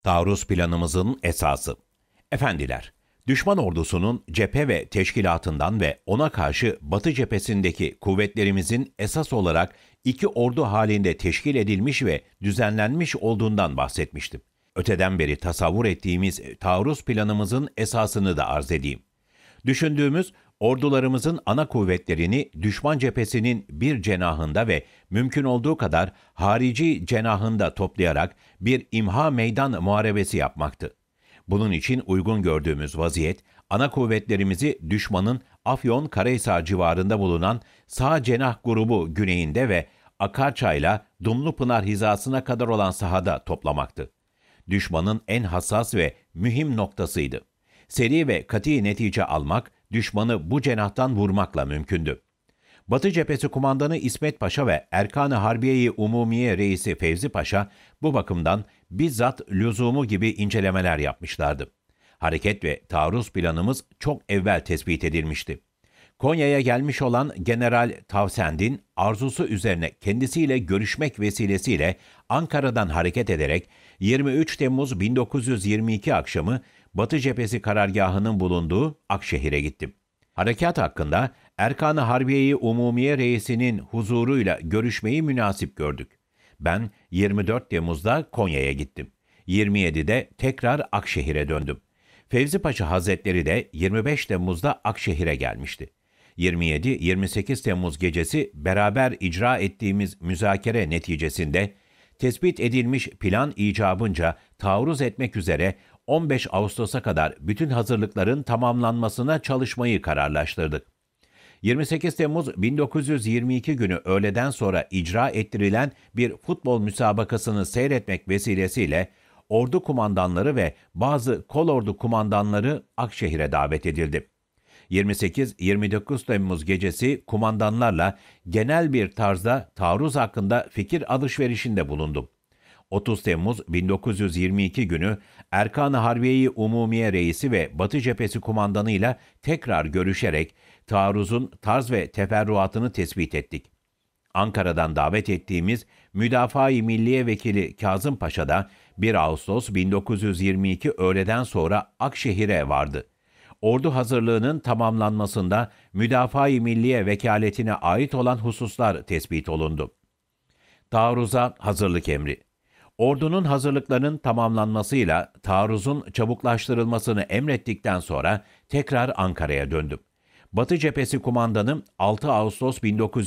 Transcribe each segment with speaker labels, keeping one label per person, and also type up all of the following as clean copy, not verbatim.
Speaker 1: Taarruz planımızın esası. Efendiler, düşman ordusunun cephe ve teşkilatından ve ona karşı Batı cephesindeki kuvvetlerimizin esas olarak iki ordu halinde teşkil edilmiş ve düzenlenmiş olduğundan bahsetmiştim. Öteden beri tasavvur ettiğimiz taarruz planımızın esasını da arz edeyim. Düşündüğümüz ordularımızın ana kuvvetlerini düşman cephesinin bir cenahında ve mümkün olduğu kadar harici cenahında toplayarak bir imha meydan muharebesi yapmaktı. Bunun için uygun gördüğümüz vaziyet, ana kuvvetlerimizi düşmanın Afyon-Karahisar civarında bulunan sağ cenah grubu güneyinde ve Akarçay'la Dumlupınar hizasına kadar olan sahada toplamaktı. Düşmanın en hassas ve mühim noktasıydı. Seri ve kati netice almak, düşmanı bu cenahtan vurmakla mümkündü. Batı Cephesi Kumandanı İsmet Paşa ve Erkan-ı Harbiye-i Umumiye Reisi Fevzi Paşa bu bakımdan bizzat lüzumu gibi incelemeler yapmışlardı. Hareket ve taarruz planımız çok evvel tespit edilmişti. Konya'ya gelmiş olan General Tavsend'in arzusu üzerine kendisiyle görüşmek vesilesiyle Ankara'dan hareket ederek 23 Temmuz 1922 akşamı Batı Cephesi karargahının bulunduğu Akşehir'e gittim. Harekat hakkında Erkan-ı Harbiye-i Umumiye Reisi'nin huzuruyla görüşmeyi münasip gördük. Ben 24 Temmuz'da Konya'ya gittim. 27'de tekrar Akşehir'e döndüm. Fevzi Paşa Hazretleri de 25 Temmuz'da Akşehir'e gelmişti. 27-28 Temmuz gecesi beraber icra ettiğimiz müzakere neticesinde tespit edilmiş plan icabınca taarruz etmek üzere 15 Ağustos'a kadar bütün hazırlıkların tamamlanmasına çalışmayı kararlaştırdık. 28 Temmuz 1922 günü öğleden sonra icra ettirilen bir futbol müsabakasını seyretmek vesilesiyle ordu kumandanları ve bazı kolordu kumandanları Akşehir'e davet edildi. 28-29 Temmuz gecesi kumandanlarla genel bir tarzda taarruz hakkında fikir alışverişinde bulundum. 30 Temmuz 1922 günü Erkan-ı Harbiye-i Umumiye Reisi ve Batı Cephesi Kumandanı'yla tekrar görüşerek taarruzun tarz ve teferruatını tespit ettik. Ankara'dan davet ettiğimiz Müdafaa-i Milliye Vekili Kazım Paşa da 1 Ağustos 1922 öğleden sonra Akşehir'e vardı. Ordu hazırlığının tamamlanmasında Müdafaa-i Milliye Vekaletine ait olan hususlar tespit olundu. Taarruza hazırlık emri. Ordunun hazırlıklarının tamamlanmasıyla taarruzun çabuklaştırılmasını emrettikten sonra tekrar Ankara'ya döndüm. Batı Cephesi Kumandanı 6 Ağustos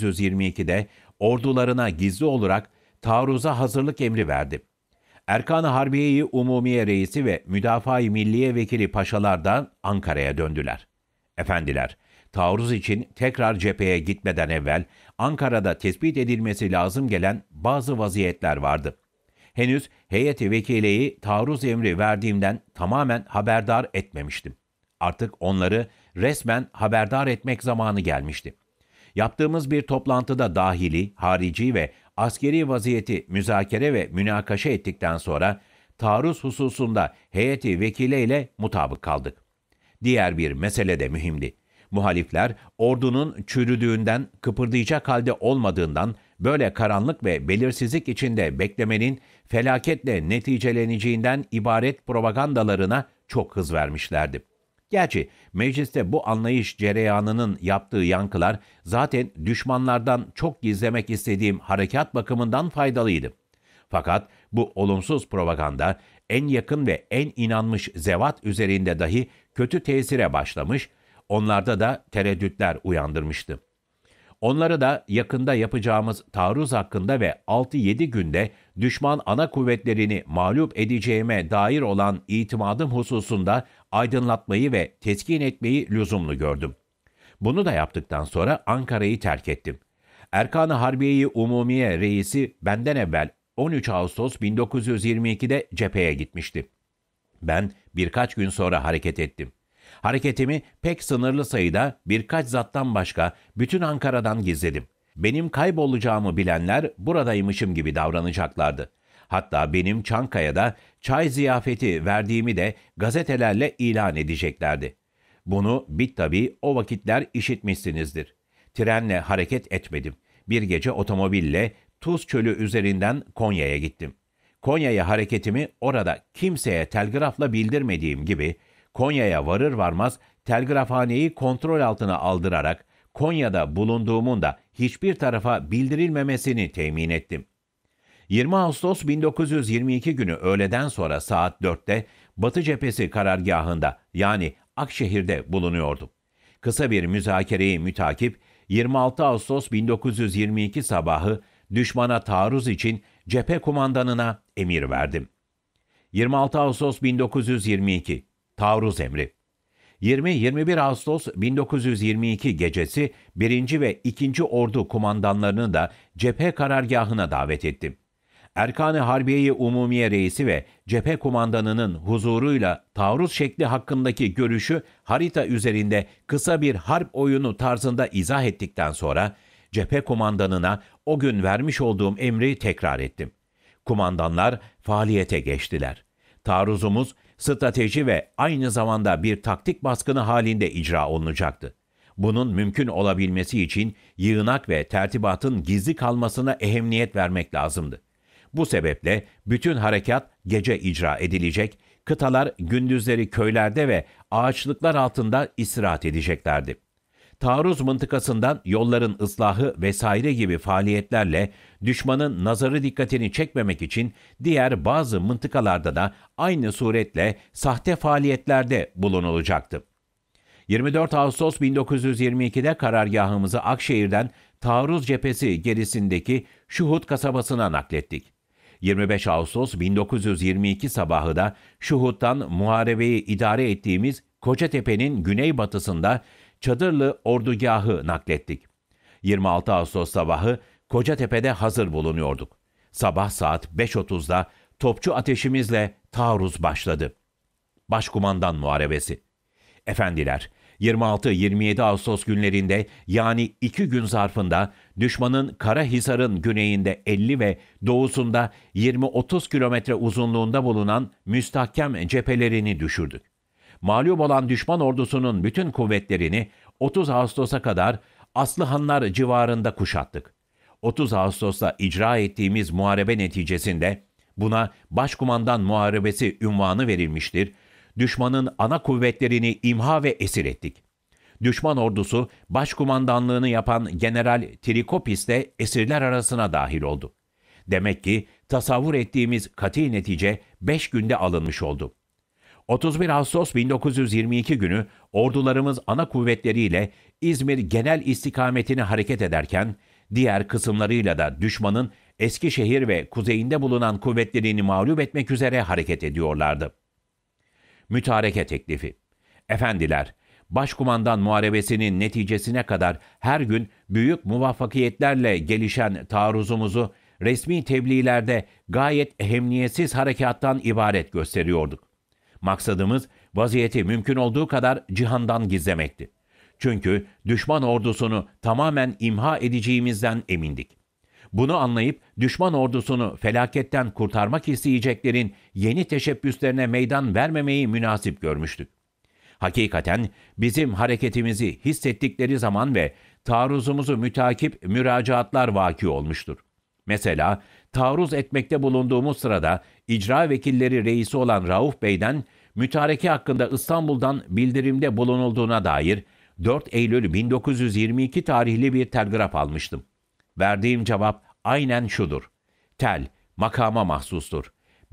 Speaker 1: 1922'de ordularına gizli olarak taarruza hazırlık emri verdi. Erkan-ı Harbiye-i Umumiye Reisi ve Müdafaa-i Milliye Vekili Paşalar da Ankara'ya döndüler. Efendiler, taarruz için tekrar cepheye gitmeden evvel Ankara'da tespit edilmesi lazım gelen bazı vaziyetler vardı. Henüz heyeti vekileyi taarruz emri verdiğimden tamamen haberdar etmemiştim. Artık onları resmen haberdar etmek zamanı gelmişti. Yaptığımız bir toplantıda dahili, harici ve askeri vaziyeti müzakere ve münakaşa ettikten sonra taarruz hususunda heyeti vekileyle mutabık kaldık. Diğer bir mesele de mühimdi. Muhalifler ordunun çürüdüğünden, kıpırdayacak halde olmadığından böyle karanlık ve belirsizlik içinde beklemenin felaketle neticeleneceğinden ibaret propagandalarına çok hız vermişlerdi. Gerçi mecliste bu anlayış cereyanının yaptığı yankılar zaten düşmanlardan çok gizlemek istediğim harekat bakımından faydalıydı. Fakat bu olumsuz propaganda en yakın ve en inanmış zevat üzerinde dahi kötü tesire başlamış, onlarda da tereddütler uyandırmıştı. Onları da yakında yapacağımız taarruz hakkında ve 6-7 günde düşman ana kuvvetlerini mağlup edeceğime dair olan itimadım hususunda aydınlatmayı ve teskin etmeyi lüzumlu gördüm. Bunu da yaptıktan sonra Ankara'yı terk ettim. Erkan-ı Harbiye-i Umumiye Reisi benden evvel 13 Ağustos 1922'de cepheye gitmişti. Ben birkaç gün sonra hareket ettim. Hareketimi pek sınırlı sayıda birkaç zattan başka bütün Ankara'dan gizledim. Benim kaybolacağımı bilenler buradaymışım gibi davranacaklardı. Hatta benim Çankaya'da çay ziyafeti verdiğimi de gazetelerle ilan edeceklerdi. Bunu tabii o vakitler işitmişsinizdir. Trenle hareket etmedim. Bir gece otomobille Tuz Çölü üzerinden Konya'ya gittim. Konya'ya hareketimi orada kimseye telgrafla bildirmediğim gibi Konya'ya varır varmaz telgrafhaneyi kontrol altına aldırarak Konya'da bulunduğumun da hiçbir tarafa bildirilmemesini temin ettim. 20 Ağustos 1922 günü öğleden sonra saat 4'te Batı Cephesi karargahında yani Akşehir'de bulunuyordum. Kısa bir müzakereyi mütakip 26 Ağustos 1922 sabahı düşmana taarruz için cephe kumandanına emir verdim. 26 Ağustos 1922 Taarruz emri. 20-21 Ağustos 1922 gecesi 1. ve 2. Ordu kumandanlarını da cephe karargahına davet ettim. Erkan-ı Harbiye-i Umumiye Reisi ve cephe kumandanının huzuruyla taarruz şekli hakkındaki görüşü harita üzerinde kısa bir harp oyunu tarzında izah ettikten sonra cephe kumandanına o gün vermiş olduğum emri tekrar ettim. Kumandanlar faaliyete geçtiler. Taarruzumuz strateji ve aynı zamanda bir taktik baskını halinde icra olunacaktı. Bunun mümkün olabilmesi için yığınak ve tertibatın gizli kalmasına ehemmiyet vermek lazımdı. Bu sebeple bütün harekat gece icra edilecek, kıtalar gündüzleri köylerde ve ağaçlıklar altında istirahat edeceklerdi. Taarruz mıntıkasından yolların ıslahı vesaire gibi faaliyetlerle düşmanın nazarı dikkatini çekmemek için diğer bazı mıntıkalarda da aynı suretle sahte faaliyetlerde bulunulacaktı. 24 Ağustos 1922'de karargahımızı Akşehir'den taarruz cephesi gerisindeki Şuhut kasabasına naklettik. 25 Ağustos 1922 sabahı da Şuhut'tan muharebeyi idare ettiğimiz Kocatepe'nin güneybatısında Çadırlı ordugahı naklettik. 26 Ağustos sabahı Kocatepe'de hazır bulunuyorduk. Sabah saat 5.30'da topçu ateşimizle taarruz başladı. Başkumandan muharebesi. Efendiler, 26-27 Ağustos günlerinde yani 2 gün zarfında düşmanın Karahisar'ın güneyinde 50 ve doğusunda 20-30 kilometre uzunluğunda bulunan müstahkem cephelerini düşürdük. Mağlup olan düşman ordusunun bütün kuvvetlerini 30 Ağustos'a kadar Aslıhanlar civarında kuşattık. 30 Ağustos'ta icra ettiğimiz muharebe neticesinde buna Başkumandan Muharebesi unvanı verilmiştir. Düşmanın ana kuvvetlerini imha ve esir ettik. Düşman ordusu başkumandanlığını yapan General Trikopis de esirler arasına dahil oldu. Demek ki tasavvur ettiğimiz kati netice 5 günde alınmış oldu. 31 Ağustos 1922 günü ordularımız ana kuvvetleriyle İzmir genel istikametine hareket ederken, diğer kısımlarıyla da düşmanın Eskişehir ve kuzeyinde bulunan kuvvetlerini mağlup etmek üzere hareket ediyorlardı. Mütareke teklifi. Efendiler, Başkumandan Muharebesi'nin neticesine kadar her gün büyük muvaffakiyetlerle gelişen taarruzumuzu resmi tebliğlerde gayet ehemmiyetsiz harekattan ibaret gösteriyorduk. Maksadımız vaziyeti mümkün olduğu kadar cihandan gizlemekti. Çünkü düşman ordusunu tamamen imha edeceğimizden emindik. Bunu anlayıp düşman ordusunu felaketten kurtarmak isteyeceklerin yeni teşebbüslerine meydan vermemeyi münasip görmüştük. Hakikaten bizim hareketimizi hissettikleri zaman ve taarruzumuzu mütakip müracaatlar vaki olmuştur. Mesela taarruz etmekte bulunduğumuz sırada icra vekilleri reisi olan Rauf Bey'den mütareke hakkında İstanbul'dan bildirimde bulunulduğuna dair 4 Eylül 1922 tarihli bir telgraf almıştım. Verdiğim cevap aynen şudur. Tel, makama mahsustur.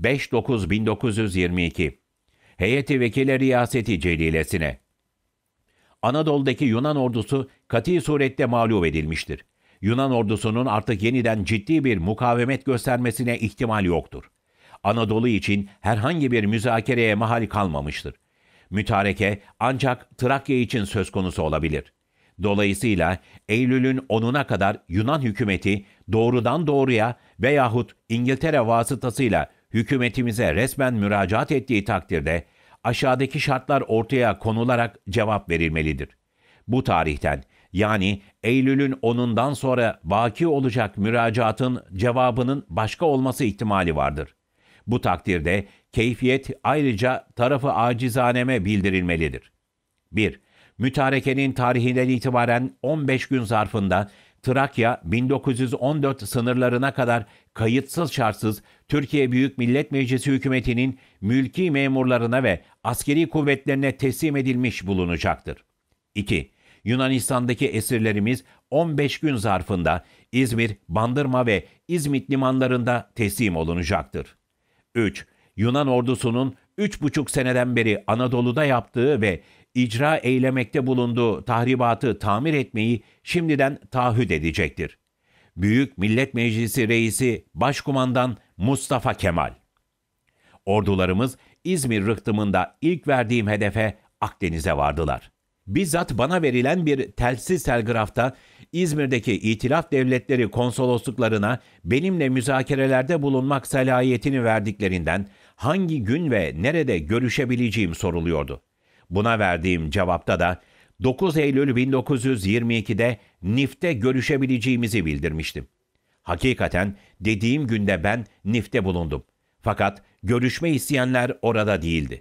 Speaker 1: 5-9-1922 Heyeti Vekili Riyaseti Celilesine. Anadolu'daki Yunan ordusu kati surette mağlup edilmiştir. Yunan ordusunun artık yeniden ciddi bir mukavemet göstermesine ihtimal yoktur. Anadolu için herhangi bir müzakereye mahal kalmamıştır. Mütareke ancak Trakya için söz konusu olabilir. Dolayısıyla Eylül'ün 10'una kadar Yunan hükümeti doğrudan doğruya veyahut İngiltere vasıtasıyla hükümetimize resmen müracaat ettiği takdirde aşağıdaki şartlar ortaya konularak cevap verilmelidir. Bu tarihten yani Eylül'ün 10'undan sonra vaki olacak müracaatın cevabının başka olması ihtimali vardır. Bu takdirde keyfiyet ayrıca tarafı acizaneme bildirilmelidir. 1. Mütarekenin tarihinden itibaren 15 gün zarfında Trakya 1914 sınırlarına kadar kayıtsız şartsız Türkiye Büyük Millet Meclisi hükümetinin mülki memurlarına ve askeri kuvvetlerine teslim edilmiş bulunacaktır. 2. Yunanistan'daki esirlerimiz 15 gün zarfında İzmir, Bandırma ve İzmit limanlarında teslim olunacaktır. 3. Yunan ordusunun 3,5 seneden beri Anadolu'da yaptığı ve icra eylemekte bulunduğu tahribatı tamir etmeyi şimdiden taahhüt edecektir. Büyük Millet Meclisi Reisi Başkumandan Mustafa Kemal. Ordularımız İzmir rıhtımında ilk verdiğim hedefe Akdeniz'e vardılar. Bizzat bana verilen bir telsiz telgrafta İzmir'deki İtilaf Devletleri konsolosluklarına benimle müzakerelerde bulunmak selahiyetini verdiklerinden hangi gün ve nerede görüşebileceğim soruluyordu. Buna verdiğim cevapta da 9 Eylül 1922'de Nif'te görüşebileceğimizi bildirmiştim. Hakikaten dediğim günde ben Nif'te bulundum. Fakat görüşme isteyenler orada değildi.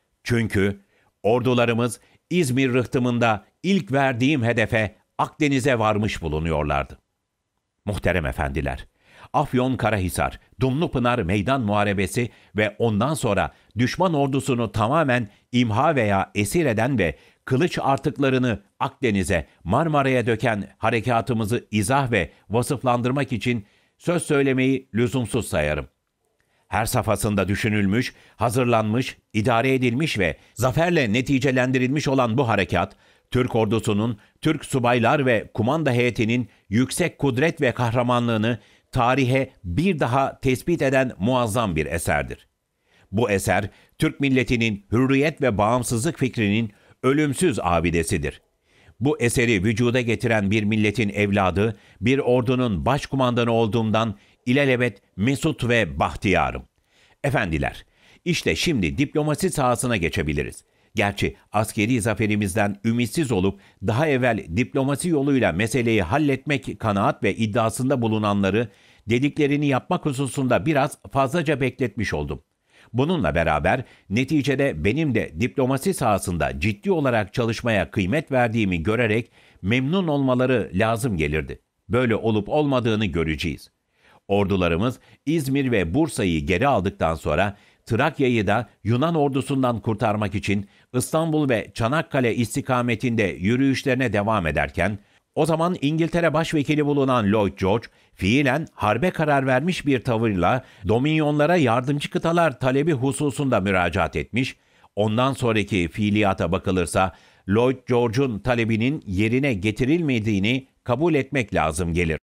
Speaker 1: Çünkü ordularımız İzmir rıhtımında ilk verdiğim hedefe Akdeniz'e varmış bulunuyorlardı. Muhterem efendiler, Afyonkarahisar, Dumlupınar Meydan Muharebesi ve ondan sonra düşman ordusunu tamamen imha veya esir eden ve kılıç artıklarını Akdeniz'e, Marmara'ya döken harekatımızı izah ve vasıflandırmak için söz söylemeyi lüzumsuz sayarım. Her safhasında düşünülmüş, hazırlanmış, idare edilmiş ve zaferle neticelendirilmiş olan bu harekat, Türk ordusunun, Türk subaylar ve kumanda heyetinin yüksek kudret ve kahramanlığını tarihe bir daha tespit eden muazzam bir eserdir. Bu eser, Türk milletinin hürriyet ve bağımsızlık fikrinin ölümsüz abidesidir. Bu eseri vücuda getiren bir milletin evladı, bir ordunun başkumandanı olduğumdan ilelebet mesut ve bahtiyarım. Efendiler, işte şimdi diplomasi sahasına geçebiliriz. Gerçi askeri zaferimizden ümitsiz olup daha evvel diplomasi yoluyla meseleyi halletmek kanaat ve iddiasında bulunanları dediklerini yapmak hususunda biraz fazlaca bekletmiş oldum. Bununla beraber neticede benim de diplomasi sahasında ciddi olarak çalışmaya kıymet verdiğimi görerek memnun olmaları lazım gelirdi. Böyle olup olmadığını göreceğiz. Ordularımız İzmir ve Bursa'yı geri aldıktan sonra Trakya'yı da Yunan ordusundan kurtarmak için İstanbul ve Çanakkale istikametinde yürüyüşlerine devam ederken, o zaman İngiltere Başvekili bulunan Lloyd George, fiilen harbe karar vermiş bir tavırla Dominyonlara yardımcı kıtalar talebi hususunda müracaat etmiş, ondan sonraki fiiliyata bakılırsa Lloyd George'un talebinin yerine getirilmediğini kabul etmek lazım gelir.